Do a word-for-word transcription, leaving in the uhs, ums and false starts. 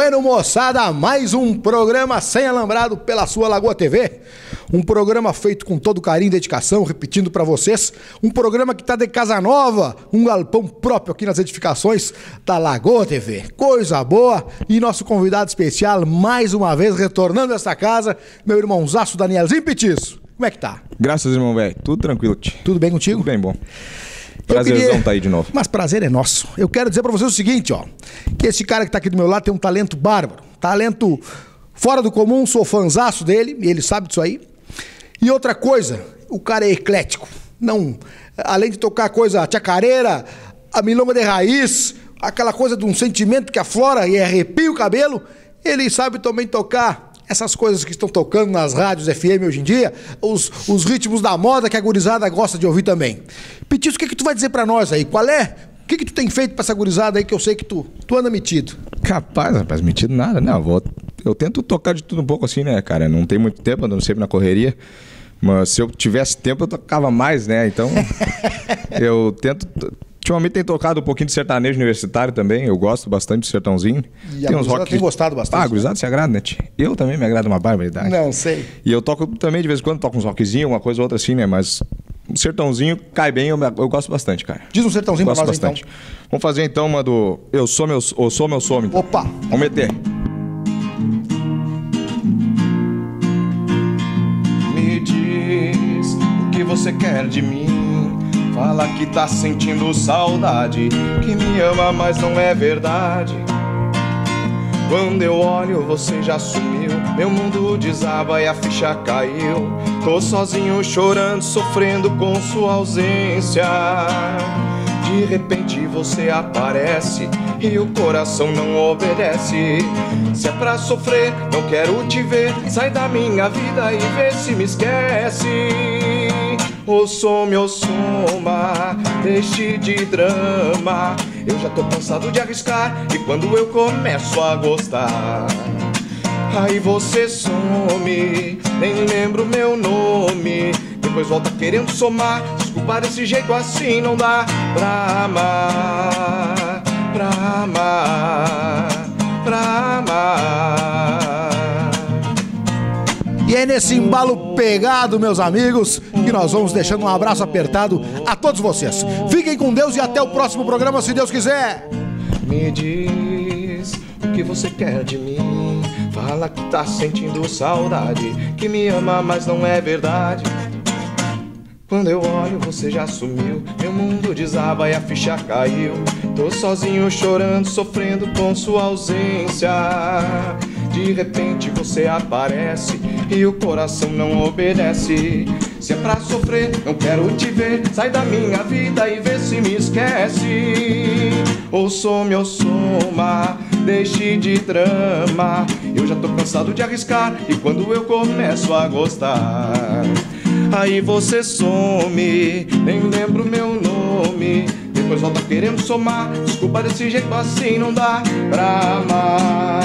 Bueno, moçada, mais um programa sem alambrado pela sua Lagoa T V. Um programa feito com todo carinho e dedicação, repetindo pra vocês. Um programa que tá de casa nova, um galpão próprio aqui nas edificações da Lagoa T V. Coisa boa. E nosso convidado especial, mais uma vez, retornando a essa casa, meu irmãozaço Danielzinho Petiço. Como é que tá? Graças, irmão, velho. Tudo tranquilo, tio. Tudo bem contigo? Tudo bem bom. Prazerzão queria... tá aí de novo. Mas prazer é nosso. Eu quero dizer pra vocês o seguinte, ó. Que esse cara que tá aqui do meu lado tem um talento bárbaro. Talento fora do comum, sou fãzaço dele, e ele sabe disso aí. E outra coisa, o cara é eclético. Não, além de tocar coisa tchacareira, a milonga de raiz, aquela coisa de um sentimento que aflora e arrepia o cabelo, ele sabe também tocar essas coisas que estão tocando nas rádios F M hoje em dia, os, os ritmos da moda que a gurizada gosta de ouvir também. Petiço, o que que tu vai dizer pra nós aí? Qual é? O que que tu tem feito pra essa gurizada aí que eu sei que tu, tu anda metido? Capaz, rapaz, metido nada, né? Eu, vou, eu tento tocar de tudo um pouco assim, né, cara? Não tem muito tempo, ando sempre na correria. Mas se eu tivesse tempo, eu tocava mais, né? Então, eu tento... Ultimamente tem tocado um pouquinho de sertanejo universitário também. Eu gosto bastante de sertãozinho. E tem uns rock... tem gostado bastante. Ah, gurizada se agrada, né, tia? Eu também me agrada uma barbaridade. Não, sei. E eu toco também, de vez em quando, toco uns rockzinhos, uma coisa ou outra assim, né? Mas um sertãozinho cai bem, eu, eu gosto bastante, cara. Diz um sertãozinho gosto pra nós, bastante. então. Vamos fazer, então, uma do Eu Sou Meu, eu sou meu Some. Então. Opa! Vamos meter. Me diz o que você quer de mim. Fala que tá sentindo saudade, que me ama, mas não é verdade. Quando eu olho, você já sumiu. Meu mundo desaba e a ficha caiu. Tô sozinho chorando, sofrendo com sua ausência. De repente você aparece e o coração não obedece. Se é pra sofrer, não quero te ver. Sai da minha vida e vê se me esquece. Ô some, ô soma, deixe de drama. Eu já tô cansado de arriscar e quando eu começo a gostar, aí você some, nem lembro meu nome. Depois volta querendo somar. Desculpa, desse jeito assim não dá pra amar, pra amar, pra amar. E é nesse embalo pegado, meus amigos, que nós vamos deixando um abraço apertado a todos vocês. Fiquem com Deus e até o próximo programa, se Deus quiser. Me diz o que você quer de mim. Fala que tá sentindo saudade, que me ama, mas não é verdade. Quando eu olho, você já sumiu. Meu mundo desaba e a ficha caiu. Tô sozinho chorando, sofrendo com sua ausência. De repente você aparece e o coração não obedece. Se é pra sofrer, não quero te ver. Sai da minha vida e vê se me esquece. Ou some ou soma, deixe de drama. Eu já tô cansado de arriscar e quando eu começo a gostar, aí você some, nem lembro meu nome. Depois volta querendo somar. Desculpa, desse jeito assim não dá pra amar.